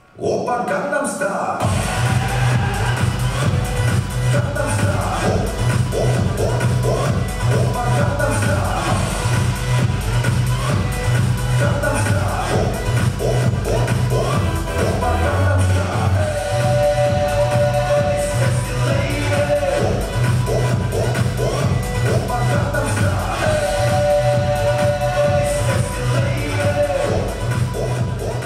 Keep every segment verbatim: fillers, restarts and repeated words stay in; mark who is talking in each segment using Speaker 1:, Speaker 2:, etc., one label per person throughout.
Speaker 1: Oppa Gangnam Style. Gangnam Style. Oh, oh, oh, oh. Oppa Gangnam Style. Gangnam Style. Oh, oh, oh, oh. Oppa Gangnam Style. Hey, sexy lady. Oh, oh, oh, oh. Oppa Gangnam Style. Hey, sexy lady. Oh, oh, oh, oh.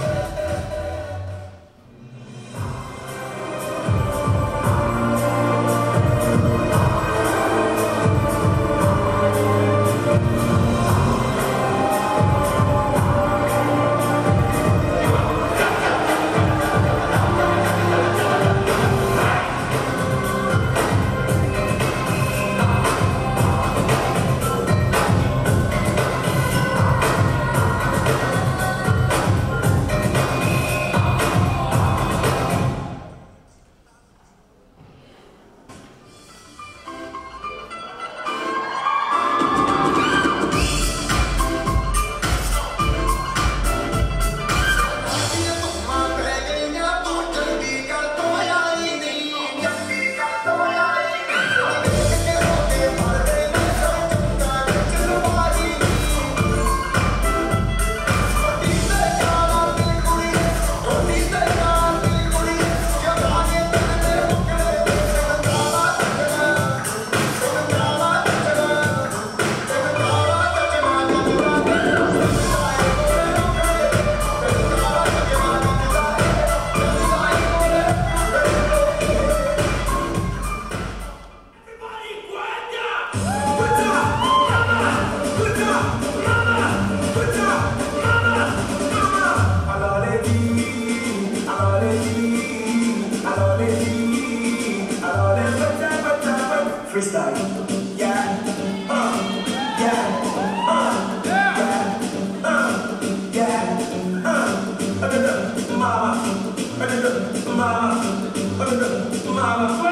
Speaker 1: Freestyle, yeah, uh, yeah, uh, yeah, uh, yeah, uh, mama, mama, mama,